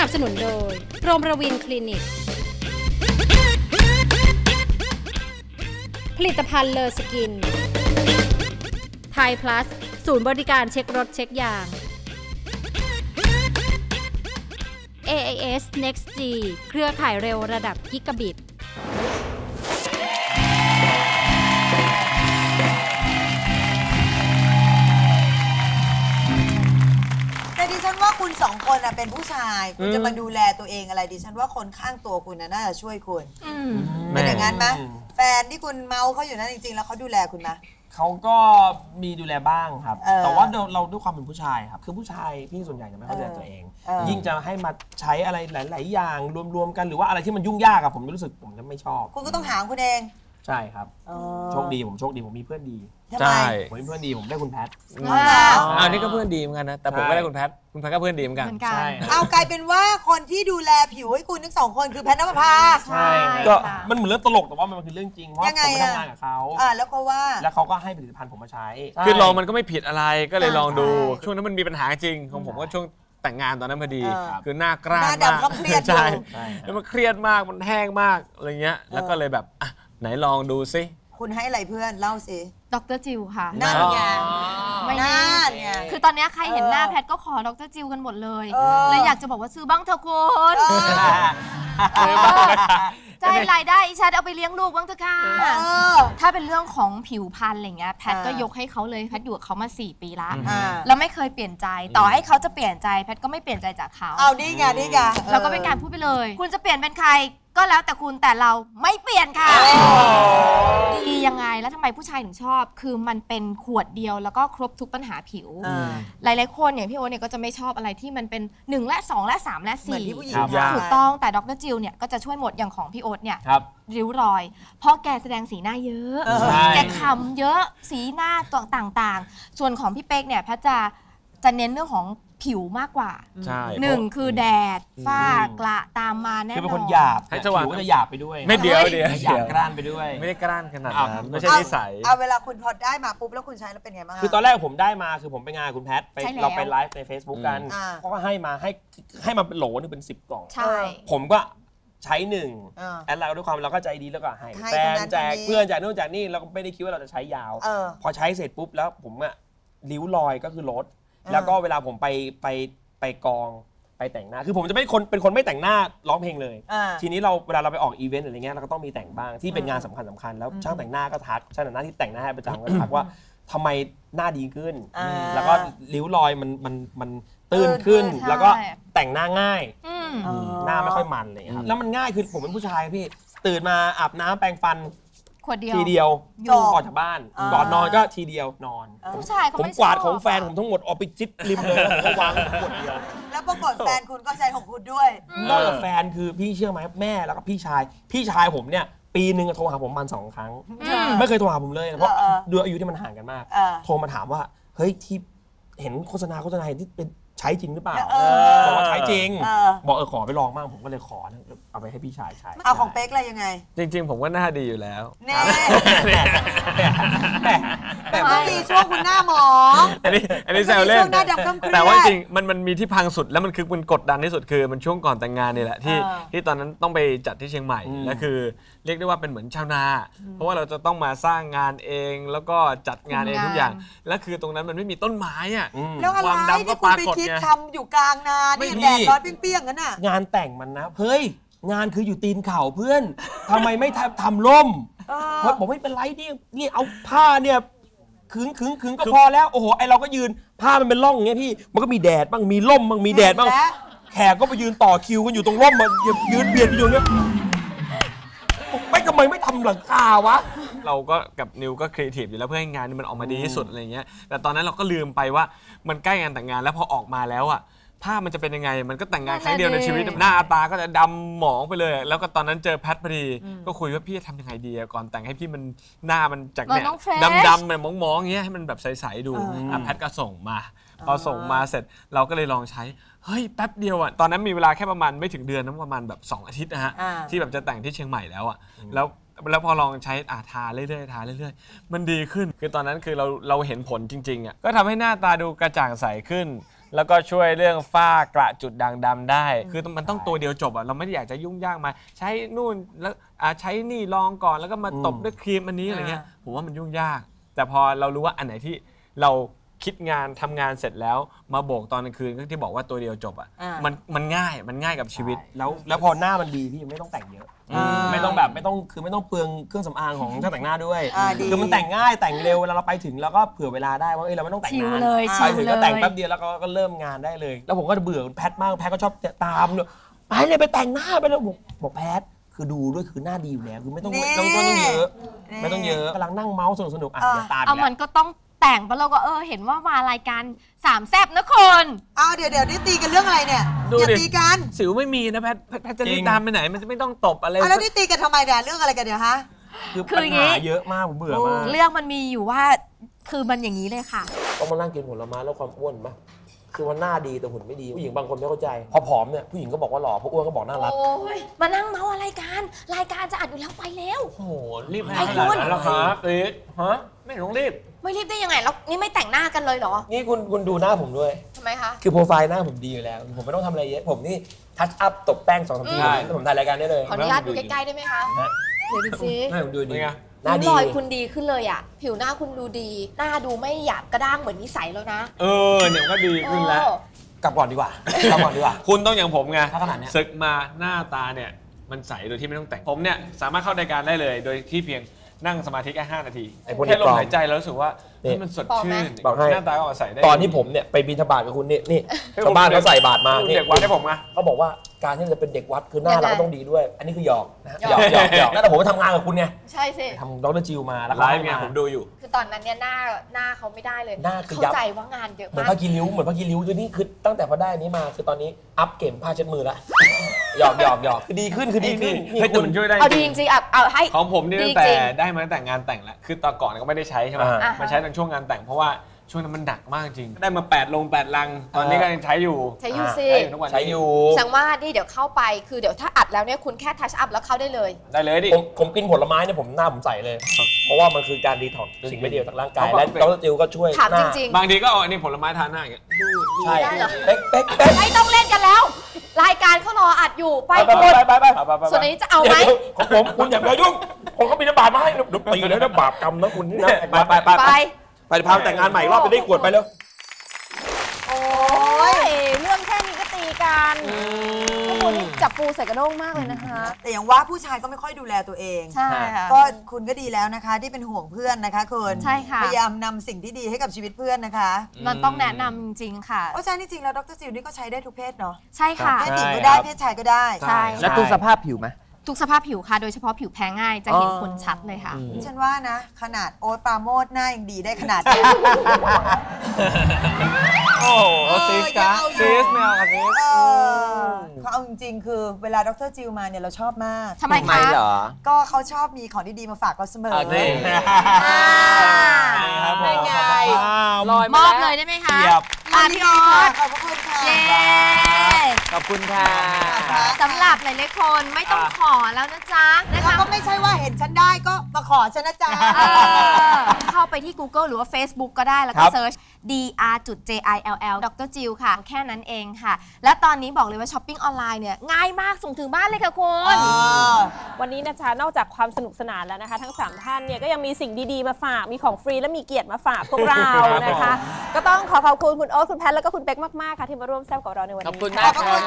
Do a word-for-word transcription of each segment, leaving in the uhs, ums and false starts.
บสนุนโดยโรมระวินคลินิกผลิตภัณฑ์เลอสกินไทยพลัสศูนย์บริการเช็ครถเช็คยาง เอ ไอ เอส Next G เครือข่ายเร็วระดับกิกะบิตแต่ดิฉันว่าคุณสองคนเป็นผู้ชายคุณจะมาดูแลตัวเองอะไรดิฉันว่าคนข้างตัวคุณน่าจะช่วยคุณเป็นอย่างนั้นไหมแฟนที่คุณเมาเขาอยู่นั้นจริงๆแล้วเขาดูแลคุณไหมเขาก็มีดูแลบ้างครับแต่ว่าเราด้วยความเป็นผู้ชายครับคือผู้ชายพี่ส่วนใหญ่จะไม่เข้าใจตัวเองยิ่งจะให้มาใช้อะไรหลายๆอย่างรวมๆกันหรือว่าอะไรที่มันยุ่งยากอะผมรู้สึกผมจะไม่ชอบคุณก็ต้องหาคุณเองใช่ครับโชคดีผมโชคดีผมมีเพื่อนดีใช่ผมมีเพื่อนดีผมได้คุณแพทอันนี้ก็เพื่อนดีเหมือนกันนะแต่ผมไม่ได้คุณแพทคุณแพทก็เพื่อนดีเหมือนกันใช่เอากลายเป็นว่าคนที่ดูแลผิวให้คุณทั้งสองคนคือแพทณภาใช่ก็มันเหมือนเรื่องตลกแต่ว่ามันคือเรื่องจริงเพราะผมไปทำงานกับเขาอ่าแล้วก็ว่าแล้วเขาก็ให้ผลิตภัณฑ์ผมมาใช้คือลองมันก็ไม่ผิดอะไรก็เลยลองดูช่วงนั้นมันมีปัญหาจริงของผมก็ช่วงแต่งงานตอนนั้นพอดีคือหน้ากร้านมากใช่แล้วมันเครียดมากมันแห้งมากอะไรเงี้ยแล้วก็เลยแบบอ่ะไหนลองดูซิคุณให้อะไรเพื่อนเล่าสิดร.จิวค่ะนั่นไงไม่น่าคือตอนนี้ใครเห็นหน้าแพทก็ขอดร.จิวกันหมดเลยเลยอยากจะบอกว่าซื้อบ้างเถอะคุณใจรายได้อีฉันเอาไปเลี้ยงลูกบ้างเถอะค่ะถ้าเป็นเรื่องของผิวพรรณอะไรเงี้ยแพทก็ยกให้เขาเลยแพทอยู่กับเขามาสี่ปีละแล้วไม่เคยเปลี่ยนใจต่อให้เขาจะเปลี่ยนใจแพทก็ไม่เปลี่ยนใจจากเขาเอานี่ไงนี่ไงเราก็เป็นการพูดไปเลยคุณจะเปลี่ยนเป็นใครก็แล้วแต่คุณแต่เราไม่เปลี่ยนค่ะดียังไงแล้วทำไมผู้ชายถึงชอบคือมันเป็นขวดเดียวแล้วก็ครบทุกปัญหาผิวหลายๆคนอย่างพี่โอ๊ตเนี่ยก็จะไม่ชอบอะไรที่มันเป็นหนึ่งและสองและสามและสี่ถูกต้องแต่ดร.จิวเนี่ยก็จะช่วยหมดอย่างของพี่โอ๊ตเนี่ยริ้วรอยเพราะแกแสดงสีหน้าเยอะแกขำเยอะสีหน้าต่างๆส่วนของพี่เป๊กเนี่ยแพทจะจะเน้นเรื่องของผิวมากกว่าหนึ่งคือแดดฝ้ากระตามมาแน่นอนคือเป็นคนหยาบให้ผิวก็จะหยาบไปด้วยไม่เดียวเดียวหยาบกร้านไปด้วยไม่ได้กร้านขนาดนั้นไม่ใช่นิสัยเอาเวลาคุณพอได้มาปุ๊บแล้วคุณใช้แล้วเป็นไงบ้างคือตอนแรกผมได้มาคือผมไปงานคุณแพทเราไปไลฟ์ใน Facebook กันเขาก็ให้มาให้ให้มาเป็นโหลนึงเป็นสิบกล่องผมก็ใช้หนึ่งแอดไลน์ด้วยความเราก็ใจดีแล้วก็ให้แฟนแจกเพื่อนแจกนู่นแจกนี่เราก็ไม่ได้คิดว่าเราจะใช้ยาวพอใช้เสร็จปุ๊บแล้วผมอะริ้วรอยก็คือลดแล้วก็เวลาผมไปไปไปกองไปแต่งหน้าคือผมจะไม่คนเป็นคนไม่แต่งหน้าร้องเพลงเลยทีนี้เราเวลาเราไปออกอีเวนต์อะไรเงี้ยเราก็ต้องมีแต่งบ้างที่เป็นงานสำคัญสำคัญแล้วช่างแต่งหน้าก็ทักช่างแต่งหน้าที่แต่งหน้าให้ประจำก็ทักว่าทำไมหน้าดีขึ้นแล้วก็ริ้วรอยมันมันมันตื้นขึ้นแล้วก็แต่งหน้าง่ายหน้าไม่ค่อยมันเลยครับแล้วมันง่ายคือผมเป็นผู้ชายพี่ตื่นมาอาบน้ำแปรงฟันทีเดียวก่อนจากบ้านก่อนนอนก็ทีเดียวนอนผู้ชายเขาผมกวาดของแฟนผมทั้งหมดออกไปจิตริมเลยเขาวางขวดเดียวแล้วปรากฏแฟนคุณก็ใช้ของคุณด้วยนอกจากแฟนคือพี่เชื่อไหมแม่แล้วก็พี่ชายพี่ชายผมเนี่ยปีหนึ่งโทรหาผมประมาณสองครั้งไม่เคยโทรหาผมเลยเพราะด้วยอายุที่มันห่างกันมากโทรมาถามว่าเฮ้ยที่เห็นโฆษณาโฆษณาเห็นที่เป็นใช้จริงหรือเปล่าบอกว่าใช้จริงบอกเออขอไปลองบ้างผมก็เลยขอเอาไปให้พี่ชายใช้เอาของเป๊กอะไรยังไงจริงๆผมก็หน้าดีอยู่แล้วเนี่ยแต่ว่ามีช่วงคุณหน้าหมออันนี้อันนี้แซวเล่นแต่ว่าจริงมันมันมีที่พังสุดแล้วมันคือมันกดดันที่สุดคือมันช่วงก่อนแต่งงานนี่แหละที่ที่ตอนนั้นต้องไปจัดที่เชียงใหม่แล้วคือเรียกได้ว่าเป็นเหมือนชาวนาเพราะว่าเราจะต้องมาสร้างงานเองแล้วก็จัดงานเองทุกอย่างแล้วคือตรงนั้นมันไม่มีต้นไม้อ่ะความดำก็ปรากฏไงทำอยู่กลางนาเนี่ยแดดร้อนเปรี้ยงๆกันน่ะงานแต่งมันนะเฮ้ยงานคืออยู่ตีนเข่าเพื่อนทำไมไม่ทำร่มบอกไม่เป็นไรนี่นี่เอาผ้าเนี่ยขึงขึงขึงก็พอแล้วโอ้โหไอเราก็ยืนผ้ามันเป็นร่องอย่างเงี้ยพี่มันก็มีแดดบ้างมีร่มบ้างมีแดดบ้างแขกก็ไปยืนต่อคิวกันอยู่ตรงร่มมายืนเบียดอยู่เงี้ยไม่ทำไมไม่ทำหลังคาวะเราก็กับนิวก็ครีเอทีฟอยู่แล้วเพื่อให้งานมันออกมาดีที่สุดอะไรเงี้ยแต่ตอนนั้นเราก็ลืมไปว่ามันใกล้งานแต่งงานแล้วพอออกมาแล้วอ่ะภาพมันจะเป็นยังไงมันก็แต่งงานครั้งเดียวในชีวิตหน้าตาก็จะดำหมองไปเลยแล้วก็ตอนนั้นเจอแพทพอดีก็คุยว่าพี่จะทำยังไงดีก่อนแต่งให้พี่มันหน้ามันจากเนี่ยดำๆแบบมองๆอย่างเงี้ยให้มันแบบใสๆดูแพทก็ส่งมาพอส่งมาเสร็จเราก็เลยลองใช้เฮ้ยแป๊บเดียวอ่ะตอนนั้นมีเวลาแค่ประมาณไม่ถึงเดือนนะประมาณแบบสองอาทิตย์นะฮะที่แบบจะแต่งที่เชียงใหม่แล้วอ่ะแล้วแล้วพอลองใช้อาทาเรื่อยๆทาเรื่อยๆมันดีขึ้นคือตอนนั้นคือเราเราเห็นผลจริงๆอ่ะก็ทำให้หน้าตาดูกระจ่างใสขึ้นแล้วก็ช่วยเรื่องฝ้ากระจุดด่างดำได้คือมันต้องตัวเดียวจบอ่ะเราไม่ได้อยากจะยุ่งยากมาใช้นู่นแล้วใช้นี่ลองก่อนแล้วก็มาตบด้วยครีมอันนี้อะไรเงี้ยผมว่ามันยุ่งยากแต่พอเรารู้ว่าอันไหนที่เราคิดงานทำงานเสร็จแล้วมาโบกตอนกลางคืนที่บอกว่าตัวเดียวจบอ่ะมันมันง่ายมันง่ายกับชีวิตแล้วแล้วพอหน้ามันดีพี่ไม่ต้องแต่งเยอะไม่ต้องแบบไม่ต้องคือไม่ต้องเปลืองเครื่องสำอางของช่างแต่งหน้าด้วยคือมันแต่งง่ายแต่งเร็วเวลาเราไปถึงเราก็เผื่อเวลาได้ว่าเอ้ยเราไม่ต้องแต่งนานไปถึงก็แต่งแป๊บเดียวแล้วก็เริ่มงานได้เลยแล้วผมก็จะเบื่อแพทมากแพทก็ชอบตามไปเลยไปแต่งหน้าไปแล้วบอกแพทคือดูด้วยคือหน้าดีอยู่แล้วคือไม่ต้องไม่ต้องต้องเยอะไม่ต้องเยอะกำลังนั่งเมาส์สนุกสนุกอ่ะเดี๋ยวตามเอามันก็ต้องแต่งเพราะเราก็เออเห็นว่ามารายการสามแซ่บนะคนเอาเดี๋ยวเดี๋ยวนี่ตีกันเรื่องอะไรเนี่ยอย่าตีกันสิวไม่มีนะแพทแพทจะรีบตามไปไหนมันจะไม่ต้องตบอะไรแล้วนี่ตีกันทำไมเนี่ยเรื่องอะไรกันเนี่ยฮะคือปัญหาเยอะมากผมเบื่อมากเรื่องมันมีอยู่ว่าคือมันอย่างนี้เลยค่ะต้องมานั่งกินผลไม้แล้วความอ้วนป่ะคือว่าหน้าดีแต่หุ่นไม่ดีผู้หญิงบางคนไม่เข้าใจพอผอมเนี่ยผู้หญิงก็บอกว่าหล่อพออ้วนก็บอกน่ารักมานั่งเมาอะไรกันรายการจะอัดอยู่แล้วไปแล้วโอ้โหรีบให้ขนาดนั้นแล้วครับเอ๊ะฮะไม่ต้องรีบไม่รีบได้ยังไงแล้วนี่ไม่แต่งหน้ากันเลยเหรอนี่คุณคุณดูหน้าผมด้วยทำไมคะคือโปรไฟล์หน้าผมดีอยู่แล้วผมไม่ต้องทำอะไรเยอะผมนี่ทัชอัพตบแป้งสองสามทีแล้วผมถ่ายรายการได้เลยขออนุญาตดูใกล้ๆได้ไหมคะเดี๋ยวดูซิหน้าผมดูดีหน้าดีรอยคุณดีขึ้นเลยอ่ะผิวหน้าคุณดูดีหน้าดูไม่หยาบกระด้างเหมือนนิสัยแล้วนะเออเนี่ยก็ดีขึ้นแล้วกลับก่อนดีกว่ากลับก่อนดีกว่าคุณต้องอย่างผมไงถ้าขนาดนี้ศึกมาหน้าตาเนี่ยมันใสโดยที่ไม่ต้องแต่งผมเนี่ยสามารถเข้ารายการได้เลยโดยที่เพียงนั่งสมาธิแค่ห้านาทีแค่ลมหายใจแล้วรู้สึกว่ามันสดชื่นบอกให้หน้าตาก็ใส่ได้ตอนที่ผมเนี่ยไปบิณฑบาตกับคุณนี่นี่ชาวบ้านเขาใส่บาตรมาเด็กวัดให้ผมไงเขาบอกว่าการที่จะเป็นเด็กวัดคือหน้าเราต้องดีด้วยอันนี้คือหยอกนะหยอกหยอกหยอกแล้วแต่ผมไปทำงานกับคุณไงใช่สิทำดรจิวมาแล้วไลฟ์ไงผมดูอยู่คือตอนนั้นเนี่ยหน้าหน้าเขาไม่ได้เลยหน้าคือเข้าใจว่างานเยอะมากเหมือนผ้ากีริ้วเหมือนผ้ากีริ้วด้วยนี่คือตั้งแต่พอได้อันนี้มาคือตอนนี้อัพเกมผ้าเช็ดมือละหยอกหยอกหยอกคือดีขึ้นคือดีขึ้นเฮ้ยแต่มันช่วยได้เอาดีจริงๆเอาให้ของผมนี่ตั้งแต่ได้มาตั้งแต่งานแต่งแล้วคือตอนก่อนก็ไม่ได้ใช้ใช่ไหมมาใช้ในช่วงงานแต่งเพราะว่าช่วงนั้นมันหนักมากจริงได้มาแปดลงแปดลังตอนนี้ก็ยังใช้อยู่ใช้อยู่สิใช้อยู่สังว่านี่เดี๋ยวเข้าไปคือเดี๋ยวถ้าอัดแล้วเนี่ยคุณแค่ทัชอัพแล้วเข้าได้เลยได้เลยดิผมผมกินผลไม้เนี่ยผมหน้าผมใสเลยเพราะว่ามันคือการดีท็อกซ์สิ่งไม่ดีจากร่างกายและดรจิวก็ช่วยถามจริงๆบางทีก็เอาอันนี้ผลไม้ทานหน้าอย่างเงี้ยใช่เป๊กเป๊กเป๊กไม่ต้องเล่นกันแล้วรายการเขารออัดอยู่ไปไปไปไปส่วนนี้จะเอาไหมของผมคุณอย่าไปยุ่งผมก็มีน้ำบาปมาให้ดุตีเลยนะบาปกรรมนะคุณนี่นะไปไปไปไปไปพาแต่งงานใหม่รอบไปได้ขวดไปแล้วโอ้ยเรื่องแค่นี้ก็ตีกันพวกคุณจับปูใส่กระด้งมากเลยนะคะแต่อย่างว่าผู้ชายก็ไม่ค่อยดูแลตัวเองใช่ค่ะก็คุณก็ดีแล้วนะคะที่เป็นห่วงเพื่อนนะคะคุณใช่ค่ะพยายามนำสิ่งที่ดีให้กับชีวิตเพื่อนนะคะมันต้องแนะนำจริงๆค่ะเพราะฉะนั้นจริงๆแล้วดรจิวนี่ก็ใช้ได้ทุกเพศเนาะใช่ค่ะเพศหญิงก็ได้เพศชายก็ได้ใช่แล้วทุกสภาพผิวไหมทุกสภาพผิวค่ะโดยเฉพาะผิวแพ้ง่ายจะเห็นผลชัดเลยค่ะฉันว่านะขนาดโอ๊ตปราโมทหน้ายังดีได้ขนาดนี้โอ้โหซีสค่ะซีสไม่เอาค่ะซีสเขาเอาจริงๆคือเวลาดรจิวมาเนี่ยเราชอบมากทำไมคะก็เขาชอบมีของดีๆมาฝากเราเสมอนี่ครับเป็นไงมอบเลยได้ไหมคะอ่ะพี่ออสขอบคุณค่ะขอบคุณค่ะสำหรับหลายๆคนไม่ต้องขอแล้วนะจ๊ะนะคะก็ไม่ใช่ว่าเห็นฉันได้ก็มาขอฉันนะจ๊ะเข้าไปที่ Google หรือว่า Facebook ก็ได้แล้วก็เซิร์ช ดี อาร์ จิ ล ดรจิวค่ะแค่นั้นเองค่ะและตอนนี้บอกเลยว่าช้อปปิ้งออนไลน์เนี่ยง่ายมากส่งถึงบ้านเลยค่ะคุณวันนี้นะจ๊ะนอกจากความสนุกสนานแล้วนะคะทั้งสามท่านเนี่ยก็ยังมีสิ่งดีๆมาฝากมีของฟรีและมีเกียรติมาฝากพวกเรานะคะก็ต้องขอขอบคุณคุณโอ๊ตคุณแพทแล้วก็คุณเป๊กมากๆค่ะที่มาร่วมแซ่บกับเราในวันนี้ขอบคุณมากครับ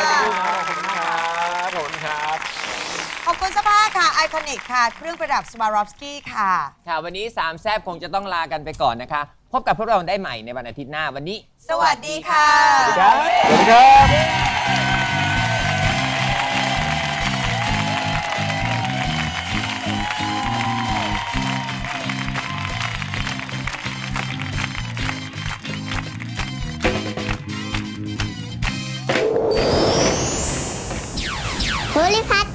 ขอบคุณครับขอบคุณเสื้อผ้าค่ะไอคอนิกค่ะเครื่องประดับสวารอฟสกี้ค่ะค่ะวันนี้สามแซ่บคงจะต้องลากันไปก่อนนะคะพบกับพวกเราได้ใหม่ในวันอาทิตย์หน้าวันนี้สวัสดีค่ะสวัสดีครับโพลิพัท